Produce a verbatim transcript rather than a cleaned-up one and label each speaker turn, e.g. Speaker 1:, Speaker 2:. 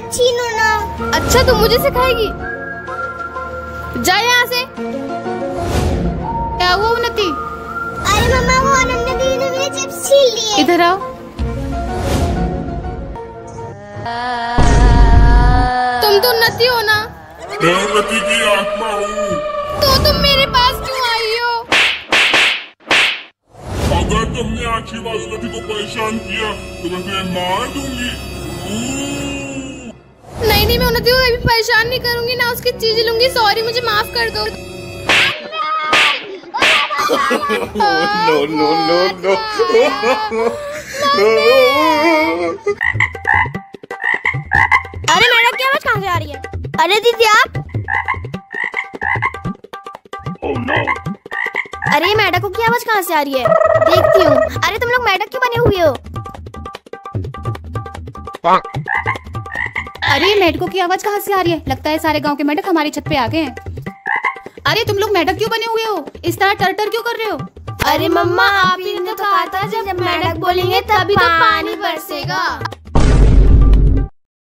Speaker 1: छीनो ना।
Speaker 2: अच्छा तुम मुझे सिखाएगी? जा यहाँ से। क्या हुआ उन्नति?
Speaker 1: अरे मम्मा वो अनन्या दीदी ने मेरे चिप्स छीन लिए।
Speaker 2: इधर आओ। तुम तो उन्नति हो ना?
Speaker 3: मैं उन्नति की आत्मा हूँ।
Speaker 2: तो तुम मेरे पास क्यों आई हो?
Speaker 3: अगर तुमने आशीर्वाद उन्नति को परेशान किया तो मैं तुम्हें मार दूंगी।
Speaker 2: नहीं नहीं, मैं उन्नति को कभी परेशान नहीं करूंगी, ना उसकी चीज लूंगी। सॉरी, मुझे माफ कर दो।
Speaker 3: No no no no.
Speaker 1: अरे मैडम की आवाज कहाँ से आ रही है? अरे दीदी आप?
Speaker 3: Oh, no.
Speaker 1: अरे मेढकों की आवाज कहाँ से आ रही है? देखती हूँ। अरे तुम लोग मेढक क्यों बने हुए हो?
Speaker 2: अरे मेढकों की आवाज कहाँ से आ रही है? लगता है सारे गांव के मेढक हमारी छत पे आ गए हैं। अरे तुम लोग मेढक क्यों बने हुए हो? इस तरह टर टर क्यों कर रहे हो?
Speaker 1: अरे मम्मा आप ही ने तो कहा था जब मेढक बोलेंगे तभी तो पानी बरसेगा।